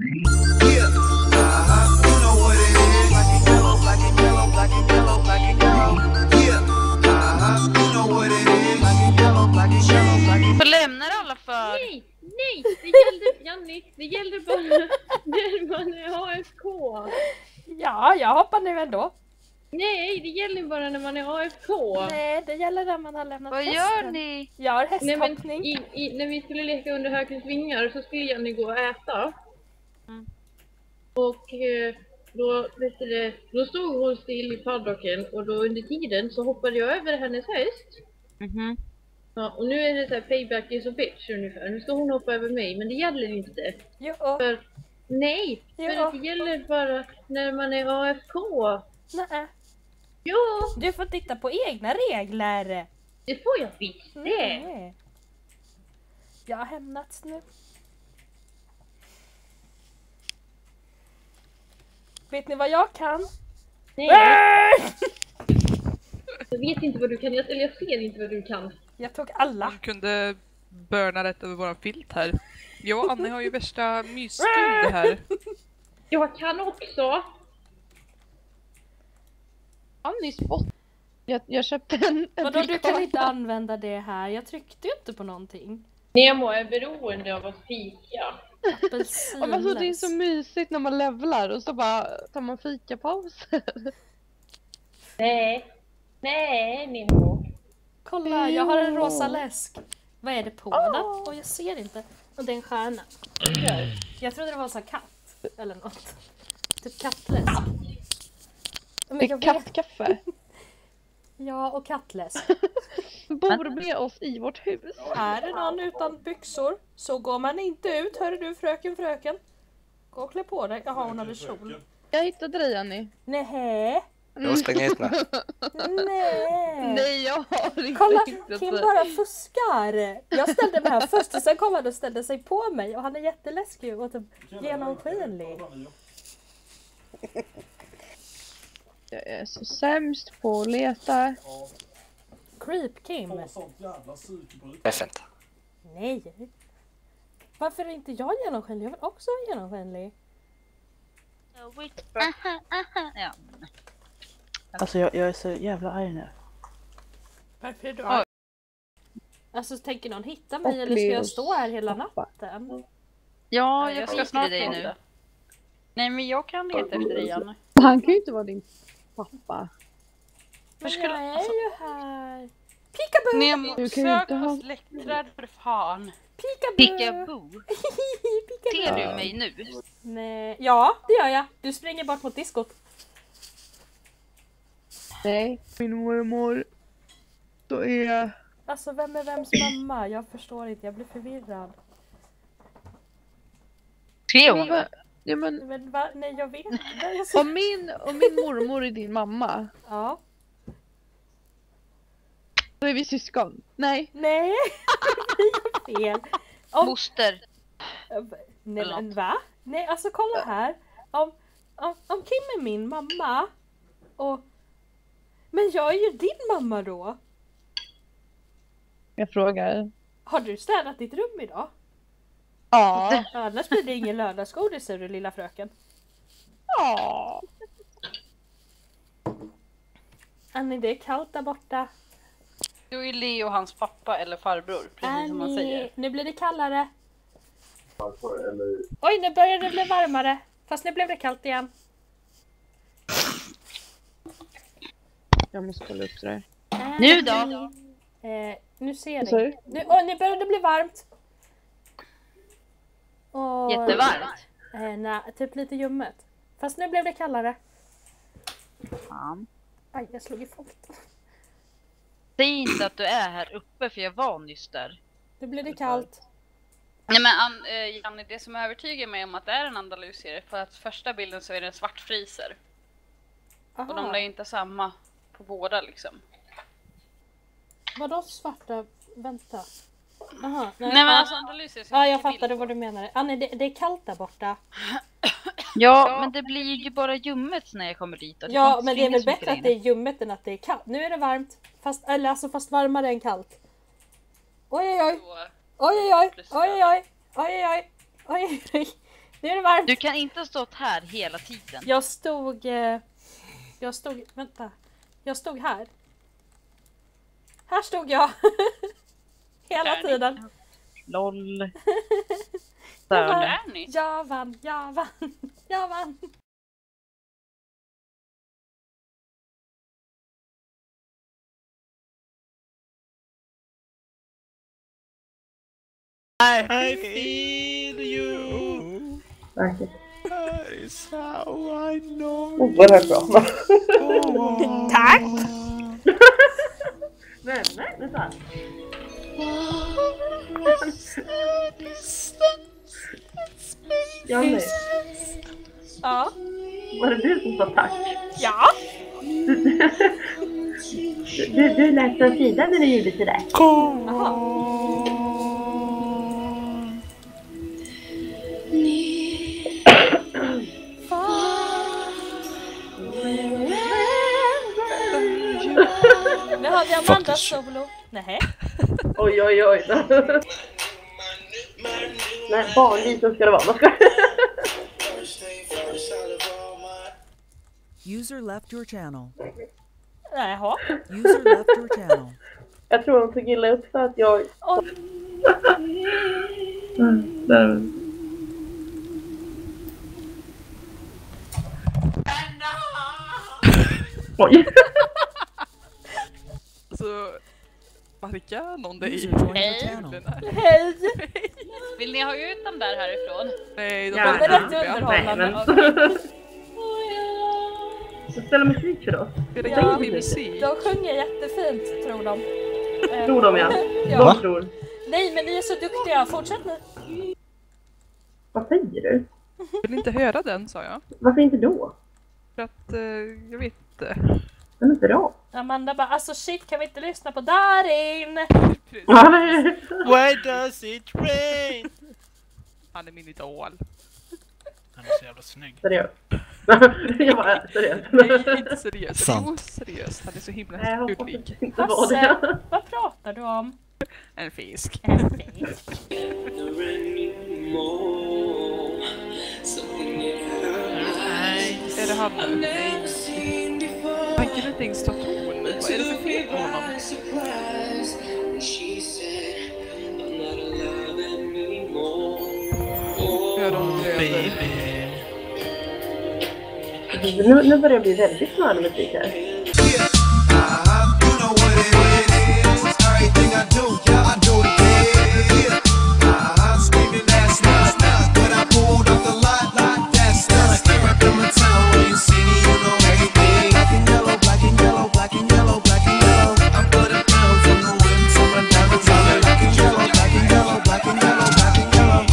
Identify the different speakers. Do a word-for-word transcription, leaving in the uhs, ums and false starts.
Speaker 1: Yeah, uh-huh, you know what it is. Black and yellow, black and yellow, black and yellow, black and yellow. Yeah, uh-huh, you know what it is. Black and yellow, black and yellow, black and yellow.
Speaker 2: Vad lämnar alla för?
Speaker 3: Nej, nej, det gällde, Janni, det gällde bara när man är A F K.
Speaker 4: Ja, jag hoppar nu ändå.
Speaker 3: Nej, det gäller bara när man är A F K.
Speaker 4: Nej, det gäller när man har lämnat
Speaker 2: Vad
Speaker 4: hästen.
Speaker 2: gör ni?
Speaker 4: Jag har
Speaker 3: Nej, men
Speaker 4: hästhoppning.
Speaker 3: i, i, när vi skulle leka under hökens vingar så skulle Janni gå och äta.
Speaker 2: Mm.
Speaker 3: Och eh, då, vet du det, då stod hon still i paddocken och då under tiden så hoppade jag över hennes häst.
Speaker 2: Mhm.
Speaker 3: Ja, och nu är det så här payback is a bitch ungefär. Nu ska hon hoppa över mig, men det gäller inte.
Speaker 4: Jo,
Speaker 3: För, nej, för
Speaker 4: Ja.
Speaker 3: det gäller bara när man är A F K.
Speaker 4: nej.
Speaker 3: Jo,
Speaker 4: Du får titta på egna regler.
Speaker 3: det får jag visst det.
Speaker 4: Nej. Jag har hämnats nu. Vet ni vad jag kan?
Speaker 3: Nej, jag vet inte vad du kan, eller jag ser inte vad du kan.
Speaker 4: Jag tog alla.
Speaker 5: Du kunde börna rätt över våran filt här. Jag och Annie har ju värsta mysstund här.
Speaker 3: Jag kan också.
Speaker 6: Annie spott. Jag, jag köpte en, en
Speaker 4: Vadå, du kan
Speaker 6: biljard.
Speaker 4: inte använda det här. Jag tryckte ju inte på någonting.
Speaker 3: Nemo är beroende av att fika.
Speaker 4: Apelsinläsk.
Speaker 6: Ja, men alltså, det är så mysigt när man levlar och så bara tar man fikapauser.
Speaker 3: Nej, nej Nemo.
Speaker 4: Kolla, jag har en rosa
Speaker 6: Jo.
Speaker 4: läsk. Vad är det på
Speaker 6: Åh.
Speaker 4: den? Åh, jag ser inte. Och det är en stjärna. Jag trodde det var en sån katt. Eller något. Typ kattläsk. Men
Speaker 6: Det är
Speaker 4: jag vet-
Speaker 6: kattkaffe.
Speaker 4: Ja, och kattläsk.
Speaker 6: Bor med oss i vårt hus.
Speaker 4: Här är någon utan byxor. Så går man inte ut. Hör du, fröken, fröken. Gå och klä på dig. Jaha, hon hade kjol.
Speaker 6: Jag hittade dig, Annie.
Speaker 4: Nej.
Speaker 7: Jag slänger hit mig.
Speaker 4: Nej.
Speaker 6: Nej, jag har inte
Speaker 4: Kolla,
Speaker 6: hittat
Speaker 4: Kim
Speaker 6: dig.
Speaker 4: bara fuskar. Jag ställde mig här först och sen kom han och ställde sig på mig. Och han är jätteläskig och typ genomskinlig.
Speaker 6: Jag är så sämst på att leta.
Speaker 4: Creep Kim.
Speaker 7: Det är fint.
Speaker 4: Nej. Varför är inte jag genomskinlig? Jag vill också vara genomskinlig.
Speaker 2: Aha, aha. Ja.
Speaker 8: Alltså jag, jag är så jävla arg nu.
Speaker 4: Varför är du arg? Alltså tänker någon hitta mig eller ska jag stå här hela natten?
Speaker 2: Ja,
Speaker 5: jag
Speaker 2: jag
Speaker 5: ska
Speaker 2: skiter
Speaker 5: snart
Speaker 2: i dig
Speaker 5: gå.
Speaker 2: nu. Nej, men jag kan leta efter dig, Janne.
Speaker 6: Han kan ju inte vara din pappa.
Speaker 4: Men
Speaker 2: skulle-
Speaker 4: jag är
Speaker 2: alltså-
Speaker 4: ju här. Peekaboo!
Speaker 5: Nemo,
Speaker 6: Du kan ju
Speaker 5: sök
Speaker 6: inte
Speaker 5: på
Speaker 6: ha-
Speaker 5: släktträd för fan.
Speaker 4: Peekaboo!
Speaker 2: Pickaboo.
Speaker 4: Peekaboo!
Speaker 2: Ser du mig nu?
Speaker 4: Nej. Ja, det gör jag. Du springer bort mot diskot.
Speaker 6: Nej, min mormor. Då är...
Speaker 4: Alltså vem är vems mamma? Jag förstår inte, jag blir förvirrad.
Speaker 2: Ser
Speaker 6: Men,
Speaker 2: hon?
Speaker 6: va- ja, men,
Speaker 4: Men va? Nej, jag vet inte. Alltså-
Speaker 6: om, min, om min mormor är din mamma,
Speaker 4: Ja.
Speaker 6: då är vi syskon. Nej.
Speaker 4: Nej, det är fel. Om,
Speaker 2: Moster.
Speaker 4: nej,
Speaker 2: Eller
Speaker 4: men
Speaker 2: något.
Speaker 4: va? Nej, alltså kolla här. Om, om, om Kim är min mamma och... Men jag är ju din mamma då.
Speaker 6: Jag frågar.
Speaker 4: Har du städat ditt rum idag?
Speaker 6: Ja.
Speaker 4: Annars blir det ingen lördagsgodis, säger du lilla fröken.
Speaker 6: Ja.
Speaker 4: Annie, det är kallt där borta.
Speaker 2: Du är Leo hans pappa eller farbror, precis som man säger.
Speaker 4: Annie, nu blir det kallare. Oj, nu börjar det bli varmare. Fast nu blev det kallt igen.
Speaker 6: Jag måste kolla upp det där.
Speaker 2: Nu då?
Speaker 4: Eh, nu ser
Speaker 6: Vad sa
Speaker 4: ni.
Speaker 6: du?
Speaker 4: Nu, åh, nu börjar det bli varmt. Och,
Speaker 2: Jättevarmt.
Speaker 4: Eh, nej, typ lite ljummet. Fast nu blev det kallare.
Speaker 2: Fan.
Speaker 4: Aj, jag slog i foten.
Speaker 2: Säg inte att du är här uppe, för jag var nyss där.
Speaker 4: Nu blir det kallt.
Speaker 2: Nej men An- eh, Janne, det som övertygar mig om att det är en andalusier är för att första bilden så är det en svart friser. Och de
Speaker 4: Aha.
Speaker 2: lär ju inte samma på båda liksom.
Speaker 4: Vadå svarta? Vänta. Aha,
Speaker 2: Nej men
Speaker 4: ja.
Speaker 2: alltså andalusier ser
Speaker 4: Ja, jag
Speaker 2: inte bild
Speaker 4: fattade
Speaker 2: på.
Speaker 4: vad du menade. Annie, det, det är kallt där borta.
Speaker 2: Ja, men det blir ju bara ljummet när jag kommer dit. och
Speaker 4: Ja,
Speaker 2: får
Speaker 4: men det är
Speaker 2: inte
Speaker 4: väl
Speaker 2: springa så
Speaker 4: bättre att
Speaker 2: mycket
Speaker 4: det
Speaker 2: där
Speaker 4: är ljummet än att det är kallt. Nu är det varmt. Fast, eller alltså fast varmare än kallt. Oj, oj, oj.
Speaker 2: inne. Så,
Speaker 4: Oj, oj, oj.
Speaker 2: Plus
Speaker 4: Oj, oj, oj. Oj, oj, oj. Oj, oj. Nu är det varmt.
Speaker 9: Du kan inte ha stått här hela tiden.
Speaker 4: Jag stod... Eh, jag stod... Vänta. Jag stod här. Här stod jag. Hela tiden.
Speaker 9: Loll.
Speaker 2: Där
Speaker 4: Jag vann,
Speaker 2: är ni.
Speaker 4: jag vann, jag vann, jag vann.
Speaker 10: I feel you.
Speaker 3: Verkligen.
Speaker 10: That is how I know.
Speaker 3: Oerhört bra.
Speaker 4: Tack!
Speaker 3: Nej, nej, vänta. Janne,
Speaker 4: Ja.
Speaker 3: var det du som sa tack?
Speaker 4: Ja.
Speaker 3: Du, du läste en sida när du gjorde sådär.
Speaker 4: Jaha. Nu har vi Amanda solo. Nej.
Speaker 3: Oj, oj, oj. Nej, barnliten ska det vara.
Speaker 11: User left your channel.
Speaker 4: Jaha.
Speaker 11: User left your channel.
Speaker 3: Jag tror de tog illa upp för att jag...
Speaker 4: Oh.
Speaker 3: Mm, där. Oj.
Speaker 5: Så... Marka någon dig?
Speaker 2: Hej.
Speaker 4: Hej.
Speaker 2: Vill ni ha ut dem där härifrån?
Speaker 5: Nej, de
Speaker 3: Ja,
Speaker 5: bara
Speaker 4: Det är rätt
Speaker 5: jobbiga.
Speaker 4: underhållande.
Speaker 3: Nej, Så ställa musik för oss.
Speaker 5: Är det
Speaker 4: Ja.
Speaker 5: jobbig musik?
Speaker 4: De sjunger jättefint, tror de. Eh,
Speaker 3: Tror de, ja.
Speaker 4: Ja.
Speaker 3: De tror.
Speaker 4: Nej, men ni är så duktiga. Fortsätt nu.
Speaker 3: Vad säger du?
Speaker 5: Vill inte höra den, sa jag.
Speaker 3: Varför inte då?
Speaker 5: För att, eh, jag vet inte.
Speaker 3: Den är inte bra.
Speaker 4: Amanda bara, alltså shit, kan vi inte lyssna på Darin?
Speaker 10: Why does it rain?
Speaker 5: Han är min idol.
Speaker 10: Han är så jävla snygg.
Speaker 3: Seriöst. Jag bara, seriöst.
Speaker 5: Nej, inte seriöst.
Speaker 10: Sant.
Speaker 5: Jo, seriöst. Han är så himla
Speaker 3: Nej, jag hoppas
Speaker 5: gullig.
Speaker 3: inte var
Speaker 4: Hasse,
Speaker 3: det.
Speaker 4: vad pratar du om?
Speaker 5: En fisk.
Speaker 4: En fisk.
Speaker 5: Är det han nu? Nej. Han kan inte ens ta ton. Vad är det för fel på honom? Hör de blöder.
Speaker 3: Nu, nu börjar det bli väldigt smör musik här.